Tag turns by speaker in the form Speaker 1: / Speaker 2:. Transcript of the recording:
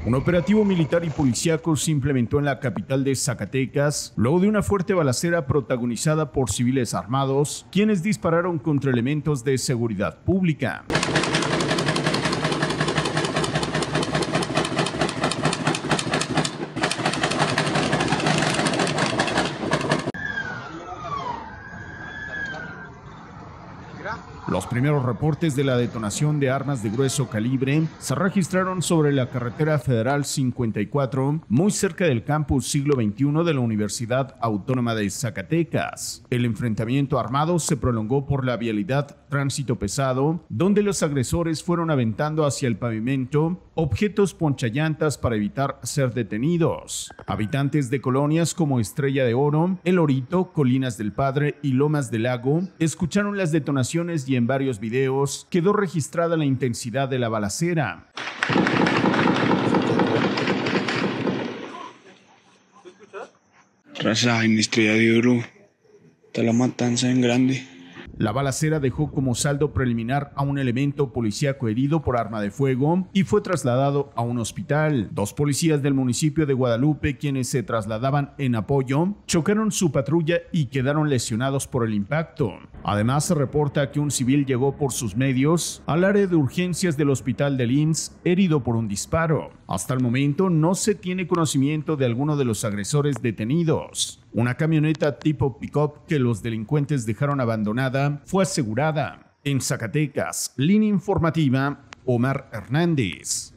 Speaker 1: Un operativo militar y policíaco se implementó en la capital de Zacatecas luego de una fuerte balacera protagonizada por civiles armados, quienes dispararon contra elementos de seguridad pública. Los primeros reportes de la detonación de armas de grueso calibre se registraron sobre la carretera federal 54, muy cerca del campus siglo XXI de la Universidad Autónoma de Zacatecas. El enfrentamiento armado se prolongó por la vialidad tránsito pesado, donde los agresores fueron aventando hacia el pavimento objetos ponchallantas para evitar ser detenidos. Habitantes de colonias como Estrella de Oro, El Orito, Colinas del Padre y Lomas del Lago escucharon las detonaciones y en varios videos quedó registrada la intensidad de la balacera.
Speaker 2: Raza, en Estrella de Oro está la matanza en grande.
Speaker 1: La balacera dejó como saldo preliminar a un elemento policíaco herido por arma de fuego y fue trasladado a un hospital. Dos policías del municipio de Guadalupe, quienes se trasladaban en apoyo, chocaron su patrulla y quedaron lesionados por el impacto. Además, se reporta que un civil llegó por sus medios al área de urgencias del hospital del IMSS herido por un disparo. Hasta el momento no se tiene conocimiento de alguno de los agresores detenidos. Una camioneta tipo pick-up que los delincuentes dejaron abandonada fue asegurada. En Zacatecas, línea informativa, Omar Hernández.